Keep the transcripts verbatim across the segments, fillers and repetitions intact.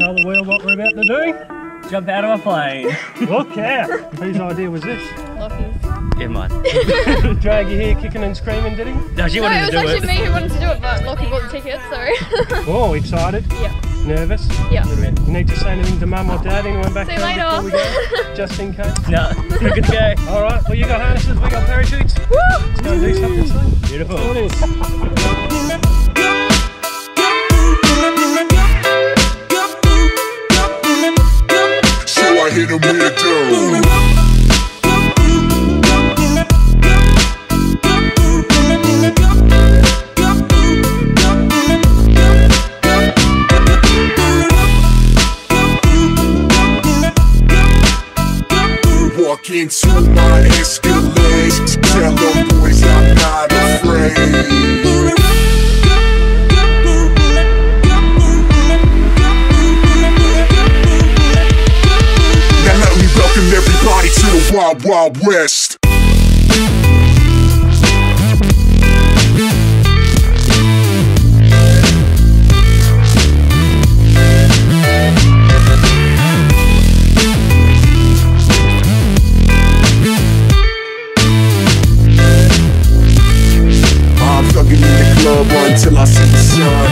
tell the wheel what we're about to do? Jump out of a plane. Look out! Whose idea was this? Lockie's. Yeah, mine. Drag you here kicking and screaming, did he? No, she No, wanted it was to do actually it. me who wanted to do it, but Lockie bought the ticket, so. Oh, excited? Yeah. Nervous? Yeah. You need to say anything to mum or dad? Anyone back See you home before we later. go? Just in case. No, we're good to go. Alright, well you got harnesses, we got parachutes. Woo! Let's go and do something soon. Beautiful. All it is. So I hit him with a dough. Walk into my Escalade, tell them boys I'm not afraid. Now let me welcome everybody to the Wild Wild West. I'm thugging in the club until I see the sun.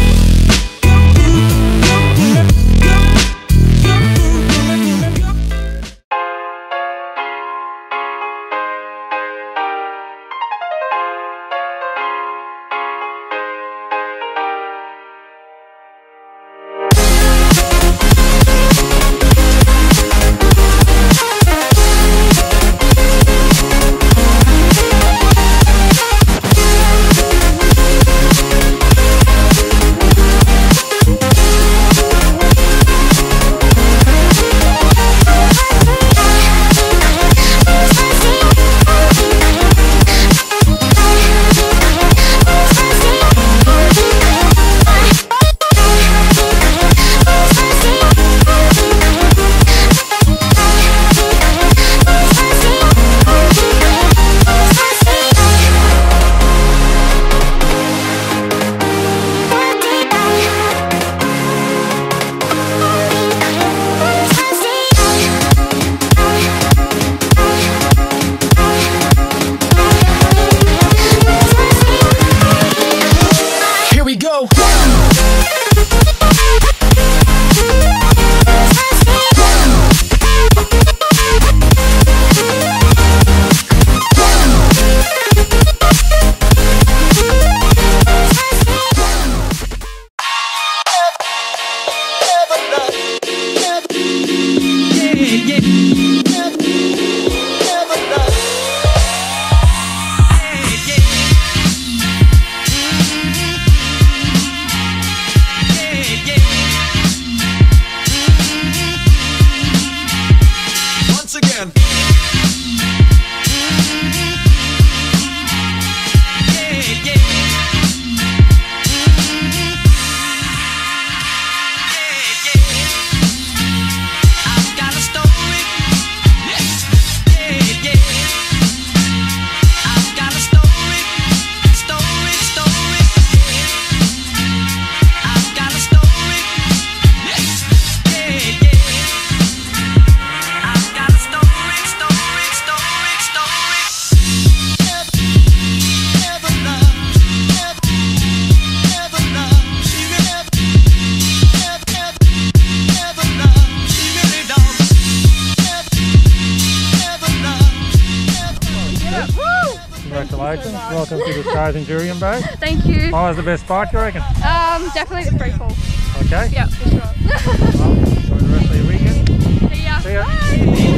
Congratulations, welcome to the Stars Endurium Bay. Thank you. What was the best part, you reckon? Um, definitely the free fall. Okay. Yeah, for sure. Well, enjoy the rest of your weekend. See ya. See ya. Bye.